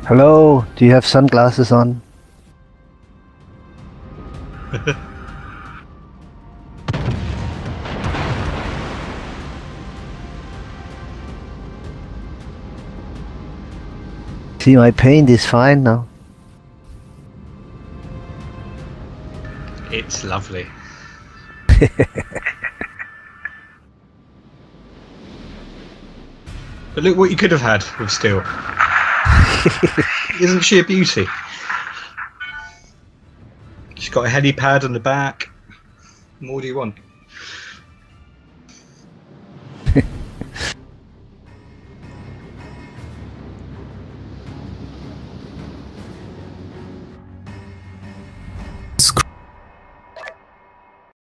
Hello, do you have sunglasses on? See, my paint is fine now. It's lovely. But look what you could have had with steel. Isn't she a beauty? She's got a helipad on the back. What more do you want?